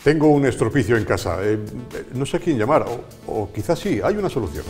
Tengo un estropicio en casa, no sé a quién llamar, o quizás sí, hay una solución.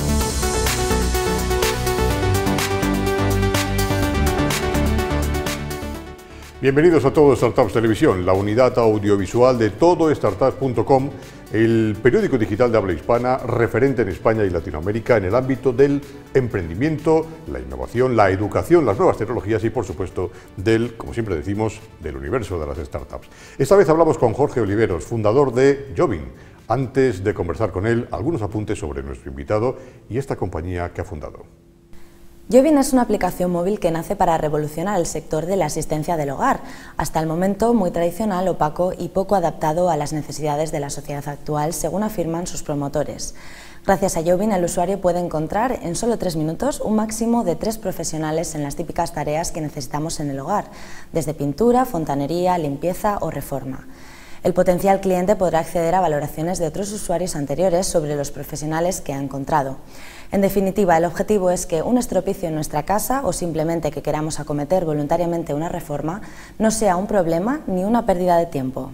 Bienvenidos a Todo Startups Televisión, la unidad audiovisual de todostartups.com, el periódico digital de habla hispana referente en España y Latinoamérica en el ámbito del emprendimiento, la innovación, la educación, las nuevas tecnologías y, por supuesto, como siempre decimos, del universo de las startups. Esta vez hablamos con Jorge Oliveros, fundador de Jobin. Antes de conversar con él, algunos apuntes sobre nuestro invitado y esta compañía que ha fundado. Jobin es una aplicación móvil que nace para revolucionar el sector de la asistencia del hogar, hasta el momento muy tradicional, opaco y poco adaptado a las necesidades de la sociedad actual, según afirman sus promotores. Gracias a Jobin, el usuario puede encontrar en solo 3 minutos un máximo de 3 profesionales en las típicas tareas que necesitamos en el hogar, desde pintura, fontanería, limpieza o reforma. El potencial cliente podrá acceder a valoraciones de otros usuarios anteriores sobre los profesionales que ha encontrado. En definitiva, el objetivo es que un estropicio en nuestra casa o simplemente que queramos acometer voluntariamente una reforma no sea un problema ni una pérdida de tiempo.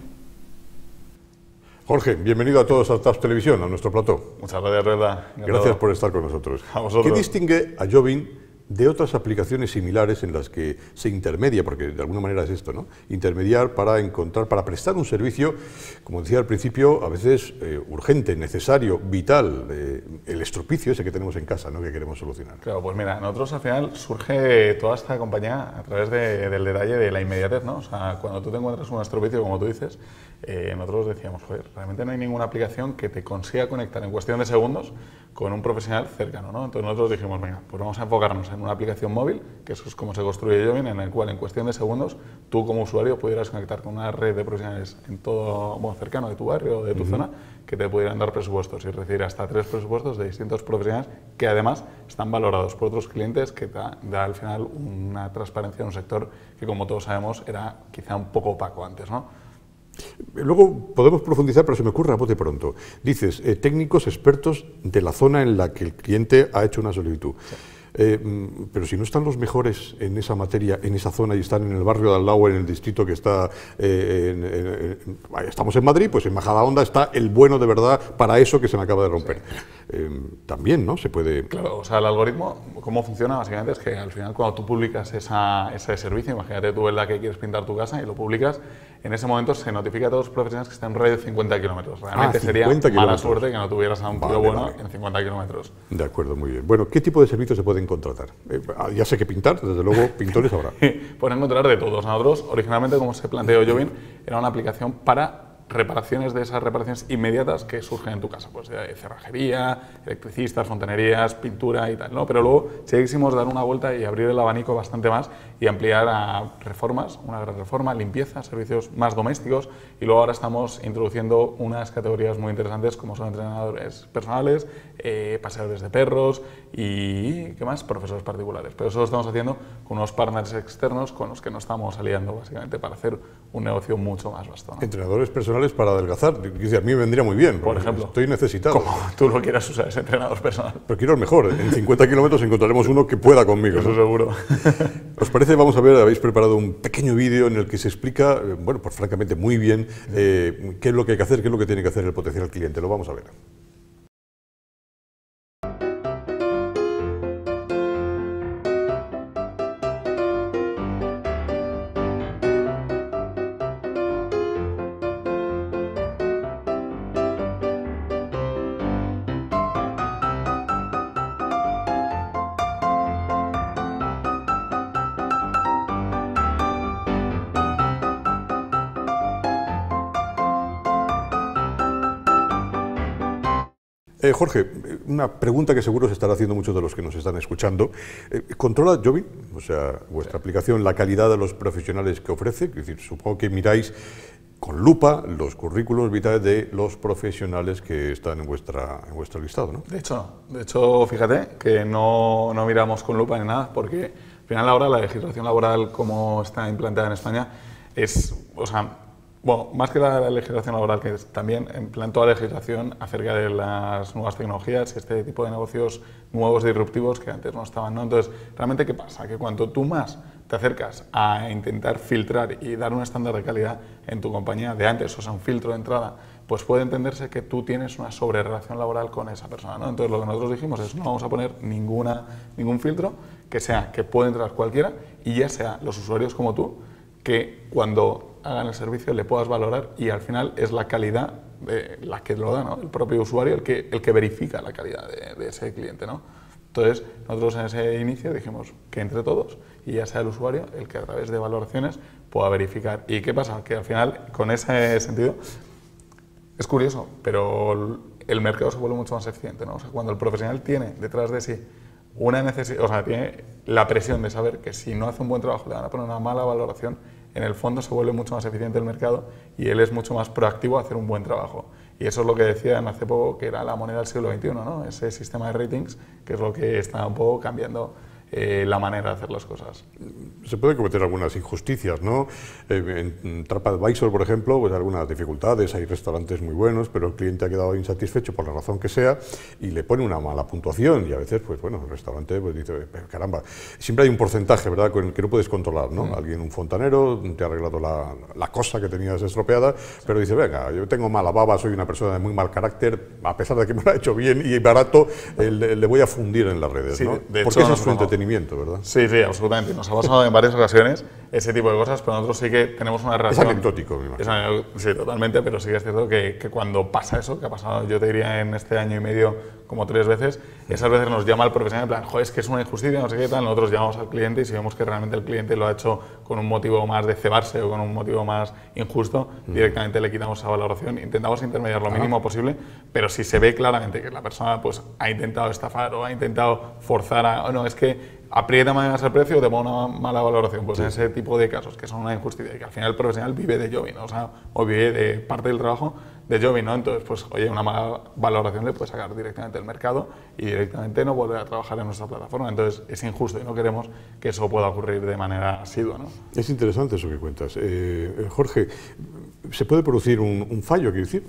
Jorge, bienvenido a Todo Startups Televisión, a nuestro plató. Muchas gracias, Reda. Gracias por estar con nosotros. A vosotros. ¿Qué distingue a Jobin de otras aplicaciones similares en las que se intermedia, porque de alguna manera es esto, ¿no? Intermediar para encontrar, para prestar un servicio, como decía al principio, a veces urgente, necesario, vital, el estropicio ese que tenemos en casa, ¿no? Que queremos solucionar. Claro, pues mira, nosotros al final surge toda esta compañía a través del detalle de la inmediatez, ¿no? O sea, cuando tú te encuentras un estropicio, como tú dices, nosotros decíamos, joder, realmente no hay ninguna aplicación que te consiga conectar en cuestión de segundos con un profesional cercano, ¿no? Entonces nosotros dijimos, venga, pues vamos a enfocarnos en una aplicación móvil, que eso es como se construye Jobin, en el cual en cuestión de segundos tú como usuario pudieras conectar con una red de profesionales en todo, bueno, cercano de tu barrio o de tu zona, que te pudieran dar presupuestos y recibir hasta 3 presupuestos de distintos profesionales que además están valorados por otros clientes, que da al final una transparencia en un sector que, como todos sabemos, era quizá un poco opaco antes, ¿no? Luego podemos profundizar, pero se me ocurre a bote pronto. Dices, técnicos expertos de la zona en la que el cliente ha hecho una solicitud. Sí. Pero si no están los mejores en esa materia, en esa zona, y están en el barrio de al lado, en el distrito que está, estamos en Madrid, pues en Majadahonda está el bueno de verdad para eso que se me acaba de romper. Sí. También, ¿no? Se puede... Claro, o sea, el algoritmo, cómo funciona básicamente es que al final cuando tú publicas ese servicio, imagínate tú, ¿verdad?, que quieres pintar tu casa y lo publicas, en ese momento se notifica a todos los profesionales que están en radio de 50 kilómetros. Realmente sería mala suerte que no tuvieras a un tío bueno en 50 kilómetros. De acuerdo, muy bien. Bueno, ¿qué tipo de servicios se pueden contratar? Ya sé que pintar, desde luego, pintores habrá. Pueden encontrar de todos. Nosotros, originalmente, como se planteó Jobin, era una aplicación para reparaciones de esas reparaciones inmediatas que surgen en tu casa, pues de cerrajería, electricistas, fontanerías, pintura y tal, ¿no? Pero luego sí quisimos dar una vuelta y abrir el abanico bastante más y ampliar a reformas, una gran reforma, limpieza, servicios más domésticos, y luego ahora estamos introduciendo unas categorías muy interesantes como son entrenadores personales, paseadores de perros y ¿qué más? Profesores particulares. Pero eso lo estamos haciendo con unos partners externos con los que nos estamos aliando básicamente para hacer un negocio mucho más vasto, ¿no? Entrenadores personales para adelgazar, a mí me vendría muy bien. Por ejemplo. Estoy necesitado. Como tú lo quieras usar, ese entrenador personal. Pero quiero el mejor. En 50 kilómetros encontraremos uno que pueda conmigo. Eso seguro. ¿Os parece? Vamos a ver, habéis preparado un pequeño vídeo en el que se explica, bueno, pues francamente muy bien, qué es lo que hay que hacer, qué es lo que tiene que hacer el potencial cliente. Lo vamos a ver. Jorge, una pregunta que seguro se estará haciendo muchos de los que nos están escuchando. ¿Controla Jobin, o sea, vuestra aplicación, la calidad de los profesionales que ofrece? Es decir, supongo que miráis con lupa los currículos vitales de los profesionales que están en vuestro listado, ¿no? De hecho, fíjate que no miramos con lupa ni nada, porque al final ahora la legislación laboral como está implantada en España es, o sea, Bueno, más que la legislación laboral, que es también en plan toda la legislación acerca de las nuevas tecnologías y este tipo de negocios nuevos disruptivos que antes no estaban, ¿no? Entonces, ¿realmente qué pasa? Que cuanto tú más te acercas a intentar filtrar y dar un estándar de calidad en tu compañía de antes, o sea, un filtro de entrada, pues puede entenderse que tú tienes una sobrerelación laboral con esa persona, ¿no? Entonces, lo que nosotros dijimos es no vamos a poner ningún filtro, que puede entrar cualquiera y ya sea los usuarios como tú, que cuando hagan el servicio le puedas valorar y al final es la calidad la que lo da, ¿no? El propio usuario el que verifica la calidad de ese cliente, ¿no? Entonces, nosotros en ese inicio dijimos que entre todos y ya sea el usuario el que a través de valoraciones pueda verificar. ¿Y qué pasa? Que al final, con ese sentido, es curioso, pero el mercado se vuelve mucho más eficiente, ¿no? O sea, cuando el profesional tiene detrás de sí una necesidad, o sea, tiene la presión de saber que si no hace un buen trabajo le van a poner una mala valoración, en el fondo se vuelve mucho más eficiente el mercado y él es mucho más proactivo a hacer un buen trabajo. Y eso es lo que decían hace poco que era la moneda del siglo XXI, ¿no? Ese sistema de ratings, que es lo que está un poco cambiando la manera de hacer las cosas. Se pueden cometer algunas injusticias, ¿no? En TripAdvisor, por ejemplo, pues algunas dificultades, hay restaurantes muy buenos, pero el cliente ha quedado insatisfecho por la razón que sea y le pone una mala puntuación y a veces, pues bueno, el restaurante pues dice, caramba, siempre hay un porcentaje, ¿verdad?, con el que no puedes controlar, ¿no? Alguien, un fontanero, te ha arreglado la cosa que tenías estropeada, pero dice, venga, yo tengo mala baba, soy una persona de muy mal carácter, a pesar de que me lo ha hecho bien y barato, le voy a fundir en las redes, sí, ¿no? De Porque hecho, eso es su entretenimiento, ¿verdad? Sí, sí, absolutamente. Nos ha pasado en varias ocasiones ese tipo de cosas, pero nosotros sí que tenemos una relación... Es anecdótico, me imagino. Sí, totalmente, pero sí que es cierto que cuando pasa eso, que ha pasado, yo te diría, en este año y medio como 3 veces, esas veces nos llama el profesional en plan, joder, es que es una injusticia, no sé qué tal, nosotros llamamos al cliente y si vemos que realmente el cliente lo ha hecho con un motivo más de cebarse o con un motivo más injusto, directamente le quitamos esa valoración, intentamos intermediar lo mínimo posible, pero si se ve claramente que la persona pues ha intentado estafar o ha intentado forzar a, no, es que aprieta más el precio o te pone una mala valoración, pues en ese tipo de casos que son una injusticia y que al final el profesional vive de jobbing, ¿no? O sea, o vive de parte del trabajo de jobbing, ¿no? Entonces, pues oye, una mala valoración le puede sacar directamente del mercado y directamente no volver a trabajar en nuestra plataforma, entonces es injusto y no queremos que eso pueda ocurrir de manera asidua, ¿no? Es interesante eso que cuentas. Jorge, ¿se puede producir un fallo, quiero decir,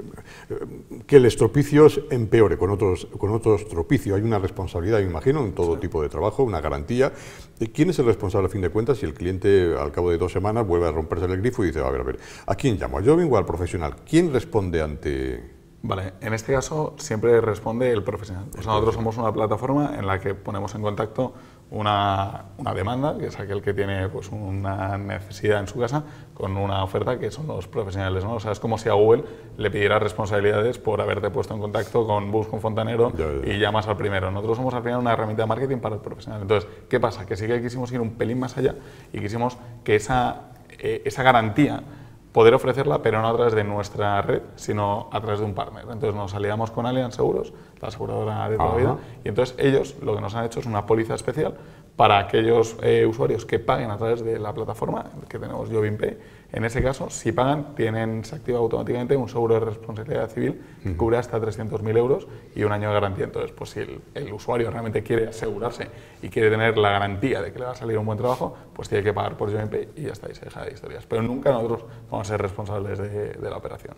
que el estropicio empeore con otros estropicios? Hay una responsabilidad, me imagino, en todo tipo de trabajo, una garantía. ¿Quién es el responsable a fin de cuentas si el cliente al cabo de 2 semanas vuelve a romperse el grifo y dice, a ver, ¿a quién llamo? ¿A jobbing o al profesional? ¿Quién responde ante...? Vale, en este caso siempre responde el profesional. Pues nosotros somos una plataforma en la que ponemos en contacto una demanda, que es aquel que tiene pues, una necesidad en su casa, con una oferta que son los profesionales, ¿no? O sea, es como si a Google le pidiera responsabilidades por haberte puesto en contacto con Busca un fontanero y llamas al primero. Nosotros somos al final una herramienta de marketing para el profesional. Entonces, ¿qué pasa? Que sí que quisimos ir un pelín más allá y quisimos que esa garantía poder ofrecerla, pero no a través de nuestra red, sino a través de un partner. Entonces nos aliamos con Allianz Seguros, la aseguradora de toda la vida, y entonces ellos lo que nos han hecho es una póliza especial para aquellos usuarios que paguen a través de la plataforma que tenemos JobbingPay. En ese caso, si pagan, se activa automáticamente un seguro de responsabilidad civil que cubre hasta 300.000 euros y 1 año de garantía. Entonces, pues si el usuario realmente quiere asegurarse y quiere tener la garantía de que le va a salir un buen trabajo, pues tiene que pagar por JobbingPay y ya está, y se deja de historias. Pero nunca nosotros vamos a ser responsables de la operación.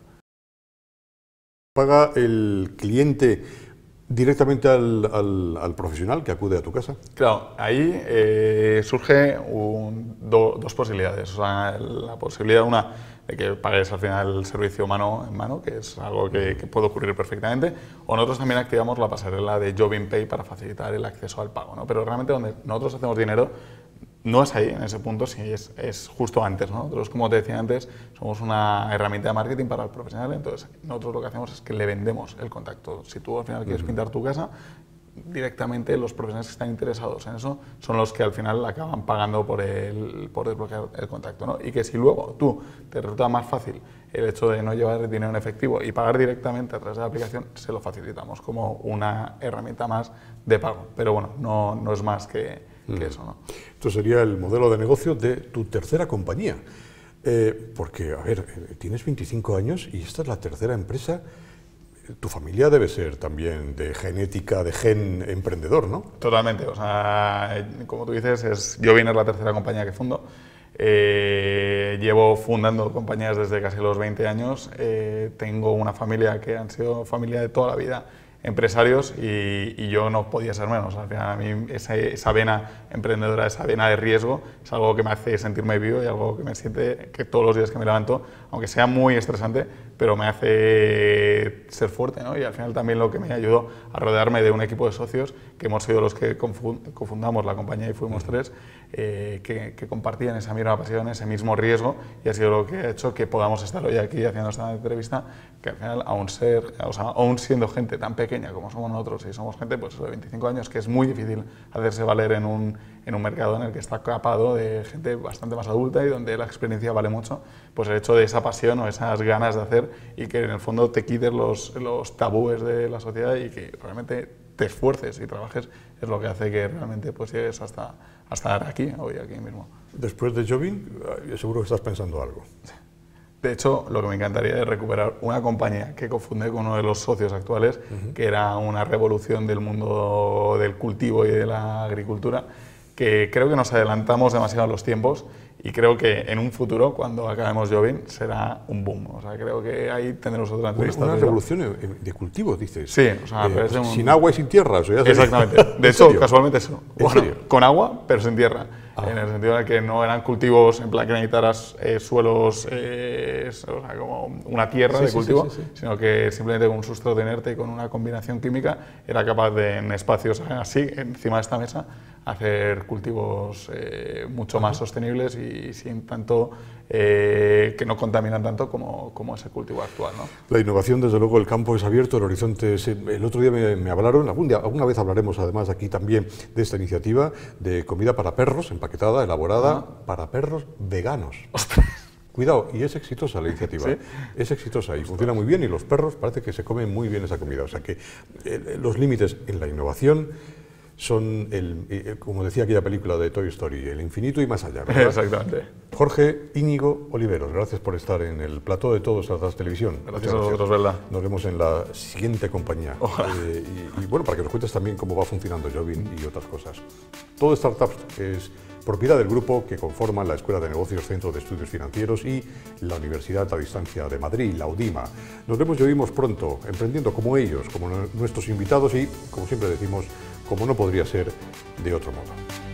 ¿Paga el cliente directamente al profesional que acude a tu casa? Claro, ahí surge dos posibilidades. O sea, la posibilidad una de que pagues al final el servicio mano en mano, que es algo que puede ocurrir perfectamente, o nosotros también activamos la pasarela de JobbingPay para facilitar el acceso al pago, ¿no? Pero realmente donde nosotros hacemos dinero no es ahí, en ese punto, sí es justo antes, ¿no? Nosotros, como te decía antes, somos una herramienta de marketing para el profesional, entonces nosotros lo que hacemos es que le vendemos el contacto. Si tú al final quieres pintar tu casa, directamente los profesionales que están interesados en eso son los que al final acaban pagando por desbloquear el contacto, ¿no? Y que si luego tú te resulta más fácil el hecho de no llevar dinero en efectivo y pagar directamente a través de la aplicación, se lo facilitamos como una herramienta más de pago. Pero bueno, no es más que eso, ¿no? Esto sería el modelo de negocio de tu tercera compañía. Porque, a ver, tienes 25 años y esta es la tercera empresa. Tu familia debe ser también de genética, de gen emprendedor, ¿no? Totalmente. O sea, como tú dices, Jobbing es la tercera compañía que fundo. Llevo fundando compañías desde casi los 20 años, tengo una familia que han sido familia de toda la vida, empresarios, y yo no podía ser menos. Al final, a mí esa vena emprendedora, esa vena de riesgo, es algo que me hace sentirme vivo y algo que me siente que todos los días que me levanto, aunque sea muy estresante, pero me hace ser fuerte, ¿no? Y al final también lo que me ayudó a rodearme de un equipo de socios, que hemos sido los que cofundamos la compañía y fuimos tres, que compartían esa misma pasión, ese mismo riesgo, y ha sido lo que ha hecho que podamos estar hoy aquí haciendo esta entrevista, que al final, aún siendo gente tan pequeña como somos nosotros, y somos gente pues, de 25 años, que es muy difícil hacerse valer en un mercado en el que está capado de gente bastante más adulta y donde la experiencia vale mucho, pues el hecho de esa pasión o esas ganas de hacer y que en el fondo te quites los tabúes de la sociedad y que realmente te esfuerces y trabajes es lo que hace que realmente pues, llegues hasta aquí, hoy aquí mismo. Después de Jobin, seguro que estás pensando algo. De hecho, lo que me encantaría es recuperar una compañía que cofundé con uno de los socios actuales, que era una revolución del mundo del cultivo y de la agricultura, que creo que nos adelantamos demasiado a los tiempos y creo que en un futuro, cuando acabemos Jobin, será un boom. O sea, creo que ahí tendremos otra entrevista. Una revolución de cultivo, dices. Sí, o sea, sin agua y sin tierra. Eso ya exactamente. De hecho, casualmente eso. Bueno, con agua, pero sin tierra. En el sentido de que no eran cultivos en plan que necesitaras suelos, o sea, como una tierra de cultivo, sino que simplemente con un sustrato inerte y con una combinación química era capaz de, en espacios así, encima de esta mesa, hacer cultivos mucho más sostenibles y sin tanto, que no contaminan tanto como ese cultivo actual, ¿no? La innovación, desde luego, el campo es abierto, el horizonte es... El otro día me hablaron, alguna vez hablaremos además aquí también de esta iniciativa de comida para perros, empaquetada, elaborada para perros veganos. ¡Ostras! Cuidado, y es exitosa la iniciativa, ¿sí? Es exitosa y funciona muy bien y los perros parece que se comen muy bien esa comida. O sea que los límites en la innovación son, como decía aquella película de Toy Story, el infinito y más allá, ¿verdad? Exactamente. Jorge Íñigo Oliveros, gracias por estar en el plató de Todo Startups Televisión. Gracias a vosotros, ¿verdad? Nos vemos en la siguiente compañía. Y bueno, para que nos cuentes también cómo va funcionando Jobin y otras cosas. Todo Startups es propiedad del grupo que conforman la Escuela de Negocios, Centro de Estudios Financieros y la Universidad a Distancia de Madrid, la UDIMA. Nos vemos y oímos pronto, emprendiendo como ellos, como nuestros invitados y, como siempre decimos, como no podría ser de otro modo.